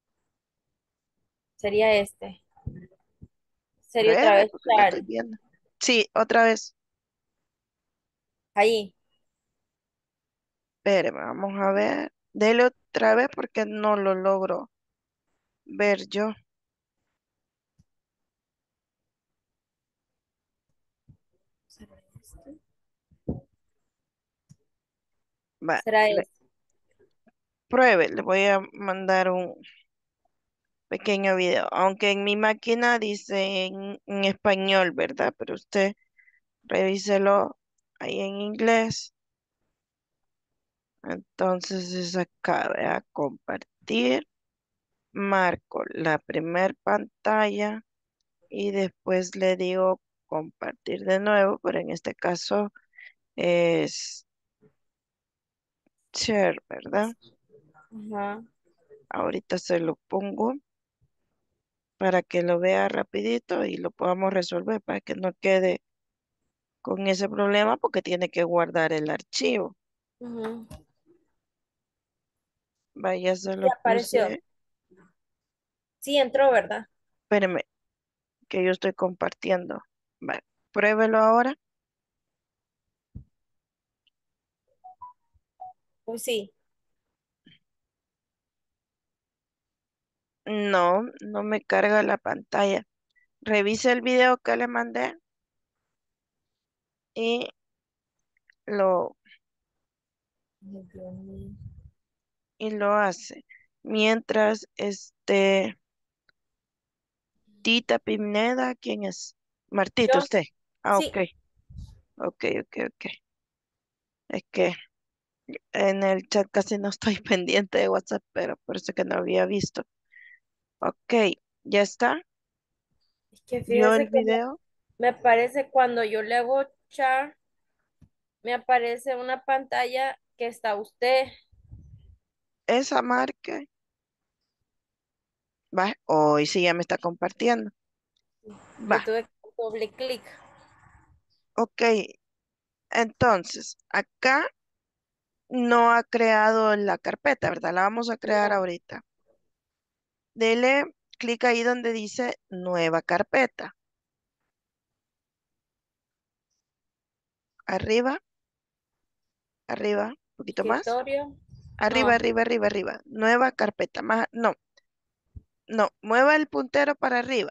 sería este. Sería otra Pruebe, vez porque lo estoy Char. viendo. Sí, otra vez. Ahí. Espéreme, vamos a ver. Dele otra vez porque no lo logro ver yo. ¿Será este? Va, ¿Será este? pruebe, le voy a mandar un pequeño video, aunque en mi máquina dice en español, ¿verdad? Pero usted revíselo ahí en inglés. Entonces es acá, vea, compartir, marco la primer pantalla y después le digo compartir de nuevo, pero en este caso es share, ¿verdad? Ajá. Ahorita se lo pongo para que lo vea rapidito y lo podamos resolver para que no quede con ese problema porque tiene que guardar el archivo. Ujú. Vaya, se Y lo apareció. puse. Sí, entró, ¿verdad? Espéreme, que yo estoy compartiendo. Vale, pruébelo ahora. Pues sí. No, no me carga la pantalla. Revise el video que le mandé y lo, Ay, Dios mío. y lo hace. Mientras, Tita Pineda, ¿quién es? Martita, Yo, usted. Ah, ok, sí. ok, ok, ok. Es que en el chat casi no estoy pendiente de WhatsApp, pero por eso que no había visto. Ok, ya está. Es que ¿Vio el fíjese que video? me parece cuando yo le hago char, me aparece una pantalla que está usted. Esa marca. Va, hoy sí ya me está compartiendo. Le Va, tuve que dar doble clic. ok. Entonces, acá no ha creado la carpeta, ¿verdad? La vamos a crear No, ahorita. Dele clic ahí donde dice nueva carpeta. Arriba, arriba, un poquito más. escritorio. Arriba, No, arriba, arriba, arriba. Nueva carpeta. Más, no, no. Mueva el puntero para arriba.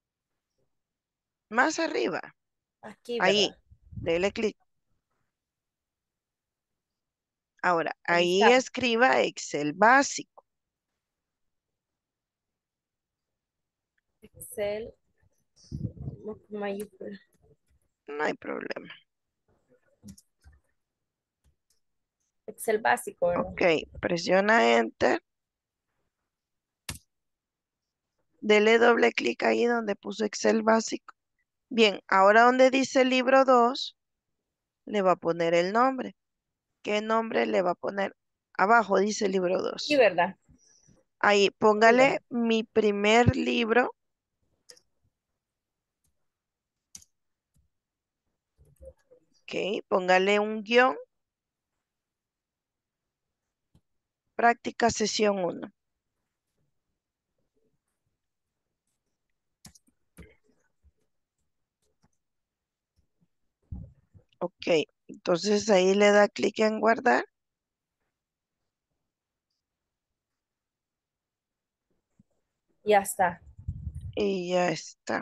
Más arriba. aquí, Ahí. ¿verdad? Dele clic. Ahora, Ahí ahí está. escriba Excel básico. Excel mayúscula. No hay problema. Excel básico, ¿verdad? Ok, presiona Enter. Dele doble clic ahí donde puso Excel básico. Bien, ahora donde dice libro 2, le va a poner el nombre. ¿Qué nombre le va a poner? Abajo dice libro Aquí, 2. ¿verdad? Ahí, Aquí, póngale ¿verdad? mi primer libro. Ok, póngale un guión, práctica sesión uno. Ok, entonces ahí le da clic en guardar Ya está. y ya está.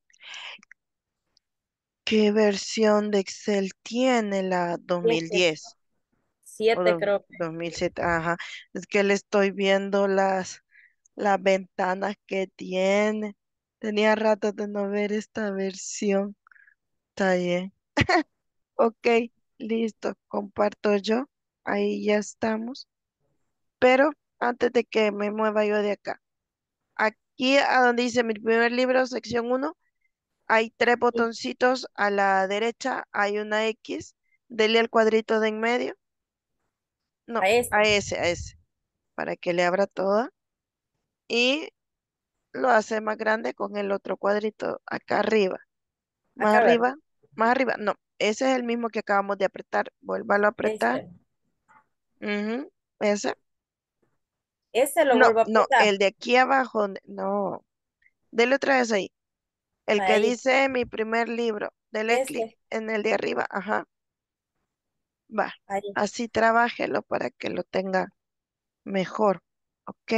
¿Qué versión de Excel tiene la Siete, 2010 o siete creo. 2007? Ajá, es que le estoy viendo las ventanas que tiene. Tenía rato de no ver esta versión. Está bien. Ok, listo, comparto yo. Ahí ya estamos. Pero antes de que me mueva yo de acá, aquí a donde dice mi primer libro, sección uno, hay tres Sí, botoncitos a la derecha, hay una X, dele al cuadrito de en medio. No, a este. a ese, para que le abra toda. Y lo hace más grande con el otro cuadrito acá arriba. Más Acá, ¿verdad? arriba, más arriba. No, ese es el mismo que acabamos de apretar. Vuélvalo a apretar. Este. Ujú, ese. Este lo No, vuelvo a no, apretar. el de aquí abajo, no. Dele otra vez ahí. El que Ahí. dice mi primer libro. Dele clic Este. en el de arriba. Ajá, va. Ahí. Así trabájelo para que lo tenga mejor. ¿Ok?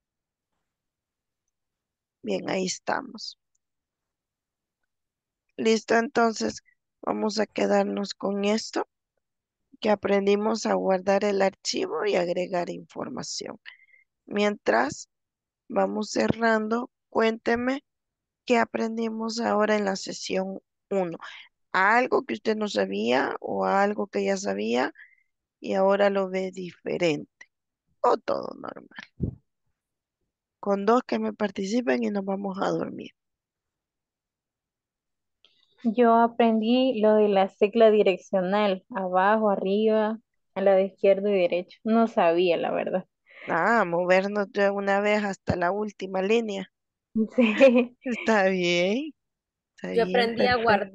Bien, ahí estamos. Listo, entonces vamos a quedarnos con esto, que aprendimos a guardar el archivo y agregar información. Mientras vamos cerrando, cuénteme qué aprendimos ahora en la sesión uno. Algo que usted no sabía o algo que ya sabía y ahora lo ve diferente o todo normal. Con dos que me participen y nos vamos a dormir. Yo aprendí lo de la tecla direccional, abajo, arriba, a la de izquierdo y derecho. No sabía, la verdad. Ah, movernos de una vez hasta la última línea. Sí. Está Yo bien, aprendí perfecto.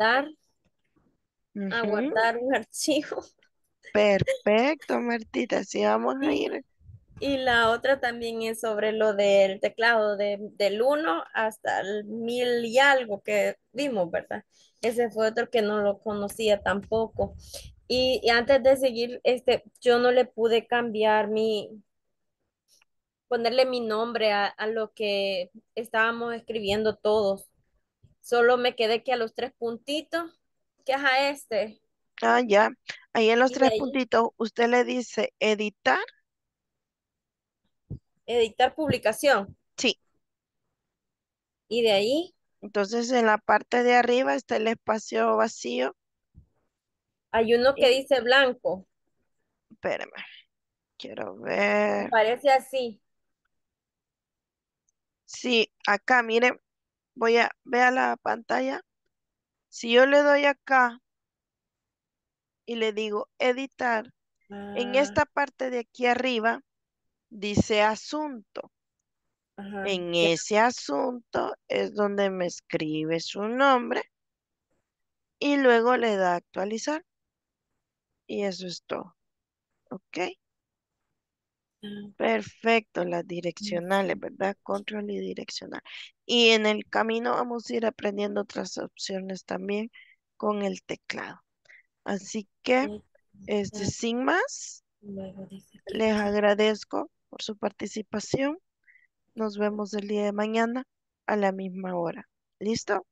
a Ujú, guardar un archivo. perfecto, Martita. Así vamos a Y, ir. y la otra también es sobre lo del teclado, del 1 hasta el 1000 y algo que vimos, ¿verdad? Ese fue otro que no lo conocía tampoco. Y antes de seguir, yo no le pude cambiar ponerle mi nombre a lo que estábamos escribiendo todos. Solo me quedé que a los tres puntitos, que es a este. Ah, ya. Ahí en los Y de tres ahí, puntitos, usted le dice editar. editar publicación. Sí. Y de ahí Entonces en la parte de arriba está el espacio vacío. hay uno que Y, dice blanco. espérame, quiero Me ver. parece así. Sí, acá, mire, vea la pantalla. Si yo le doy acá y le digo editar, en Ah, esta parte de aquí arriba dice asunto. ajá, En ya. ese asunto es donde me escribe su nombre y luego le da actualizar. Y eso es todo. ¿Ok? Ah, Perfecto, las sí, direccionales, ¿verdad? Control y direccional. Y en el camino vamos a ir aprendiendo otras opciones también con el teclado. Así que, sí, ya. sin más, Luego dice aquí les que agradezco por su participación. Nos vemos el día de mañana a la misma hora. ¿Listo?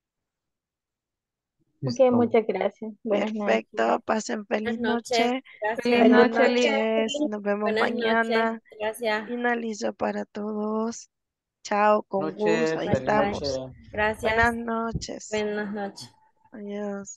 Ok, Listo. muchas gracias. Buenas Perfecto. noches. Pasen feliz buenas noches. noche. Feliz Gracias. Buenas noche, noches. Lili. Nos vemos Buenas noches. mañana. Gracias. Finalizo para todos. Chao, con gusto. Noches, Ahí Bye feliz bye. estamos. noche. Buenas Gracias. noches. Buenas noches. Adiós.